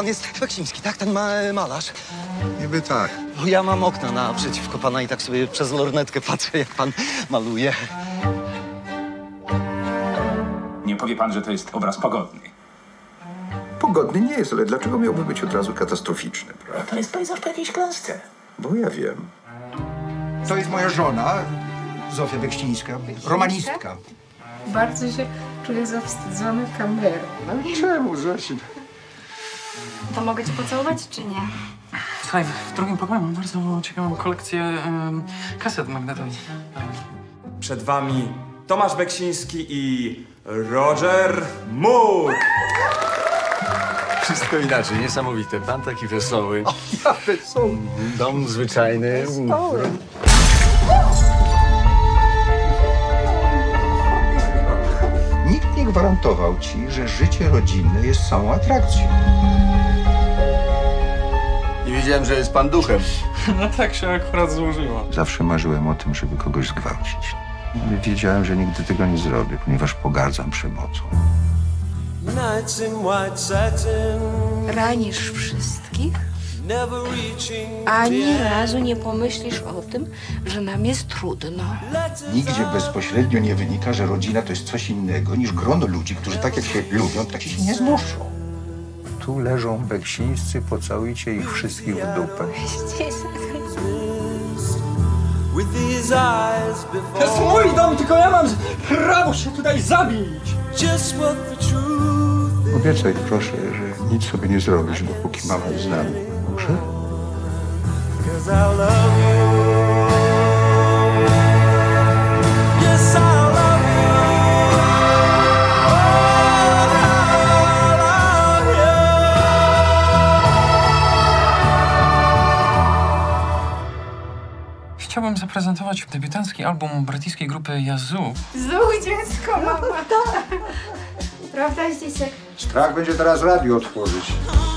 pan jest Beksiński, tak? Ten malarz. Niby tak. Bo ja mam okna naprzeciwko pana i tak sobie przez lornetkę patrzę, jak pan maluje. Nie powie pan, że to jest obraz pogodny. Pogodny nie jest, ale dlaczego miałby być od razu katastroficzny, prawda? To jest pejzaż po jakiejś klęsce. Bo ja wiem. To jest moja żona, Zofia Beksińska, romanistka. Bardzo się czuję zawstydzony kamerą. Czemu, Zosi? To mogę cię pocałować, czy nie? Słuchaj, w drugim pokoju mam bardzo ciekawą kolekcję kaset magnetowych. Przed wami Tomasz Beksiński i Roger Moore. Wszystko inaczej, niesamowite. Pan taki wesoły. Ja wesoły. Dom zwyczajny. Nikt nie gwarantował ci, że życie rodzinne jest samą atrakcją. Nie wiedziałem, że jest pan duchem. No tak się akurat złożyło. Zawsze marzyłem o tym, żeby kogoś zgwałcić. Wiedziałem, że nigdy tego nie zrobię, ponieważ pogardzam przemocą. Ranisz wszystkich? Ani razu nie pomyślisz o tym, że nam jest trudno. Nigdzie bezpośrednio nie wynika, że rodzina to jest coś innego niż grono ludzi, którzy tak jak się lubią, tak się nie znoszą. Tu leżą Beksińscy, pocałujcie ich wszystkich w dupę. To jest mój dom, tylko ja mam prawo się tutaj zabić. Obiecaj proszę, że nic sobie nie zrobisz, dopóki mama jest z nami. Dobrze? Chciałbym zaprezentować debiutancki album brytyjskiej grupy Yazoo. Znowu dziecko, mama. Prawda, Zdzisek? Strach będzie teraz radio otworzyć.